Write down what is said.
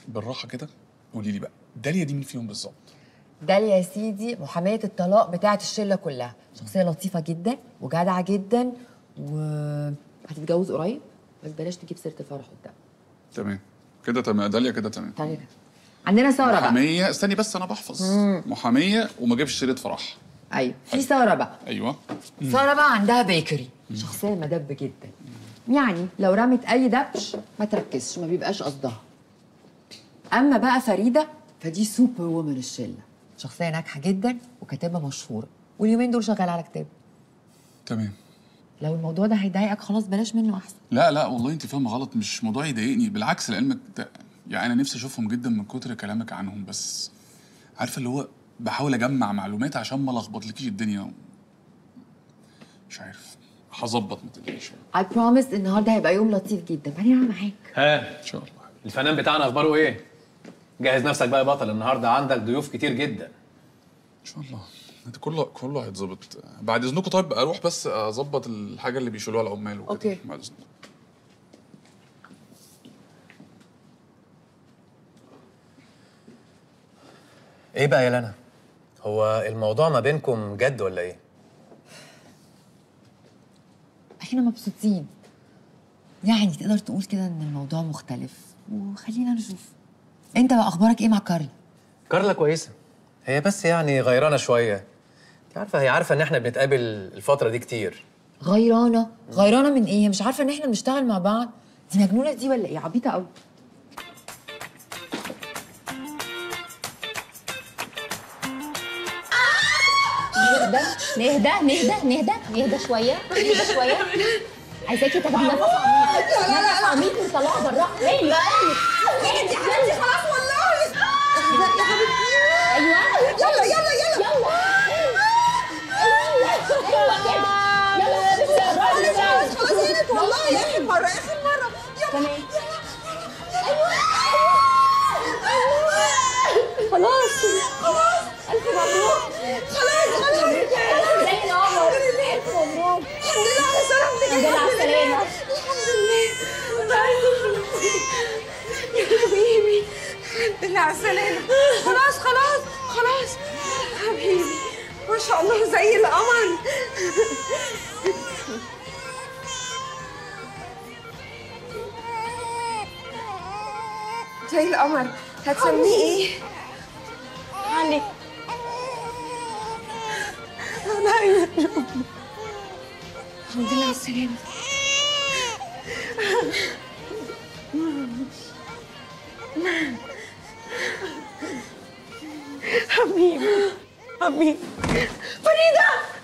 بالراحه كده، قولي لي بقى داليا دي مين فيهم بالظبط؟ داليا يا سيدي محامية الطلاق بتاعة الشلة كلها، شخصية لطيفة جدا وجدعة جدا هتتجوز قريب، بس بلاش تجيب سيرة الفرح قدام. تمام كده، تمام داليا كده تمام. طيب عندنا سارة بقى. محامية، استني بس انا بحفظ. محامية وما جابش شريط فرح. ايوه في سارة بقى. ايوه. سارة بقى عندها بيكري، شخصية مدب جدا، يعني لو رمت اي دبش ما تركزش، ما بيبقاش قصدها. اما بقى فريدة فدي سوبر وومن الشلة، شخصية ناجحة جدا وكاتبة مشهورة، واليومين دول شغالة على كتاب. تمام. لو الموضوع ده هيضايقك خلاص بلاش منه احسن. لا لا والله انت فاهمه غلط، مش موضوع يضايقني، بالعكس لعلمك يعني انا نفسي اشوفهم جدا من كتر كلامك عنهم، بس عارفه اللي هو بحاول اجمع معلومات عشان ما لخبطلكيش الدنيا. مش عارف، هظبط ما تقلقيش. I promise النهارده هيبقى يوم لطيف جدا، بعدين انا معاك. ها ان شاء الله. الفنان بتاعنا اخباره ايه؟ جهز نفسك بقى يا بطل، النهارده عندك ضيوف كتير جدا. ان شاء الله. انت كله هيتظبط. بعد اذنكم طيب اروح بس اظبط الحاجه اللي بيشيلوها العمال وكده. اوكي. بعد اذنكم. ايه بقى يا لنا؟ هو الموضوع ما بينكم جد ولا ايه؟ احنا مبسوطين، يعني تقدر تقول كده ان الموضوع مختلف، وخلينا نشوف. انت بقى اخبارك ايه مع كارلا؟ كارلا كويسه، هي بس يعني غيرانه شويه. انت عارفه، هي عارفه ان احنا بنتقابل الفتره دي كتير. غيرانه من ايه؟ هي مش عارفه ان احنا بنشتغل مع بعض؟ دي مجنونه دي ولا ايه؟ عبيطه قوي. نهدى شويه. عايزاكي تاخدي نفس عميق وتطلعي براها. اهدي يا حبيبتي خلاص والله. اهدي يا حبيبتي. ايوه يلا خلاص هانت والله. اخر مره تمام. خلاص الف مبروك. خلاص زي القمر. الف مبروك. الحمد لله على سلامتك. الحمد لله على السلامه. الحمد لله يا حبيبي. الحمد لله على السلامه. خلاص حبيبي ما شاء الله زي القمر. زي القمر. هتسميه ايه؟ علي. الحمد لله على السلامة. حبيبي فريدة.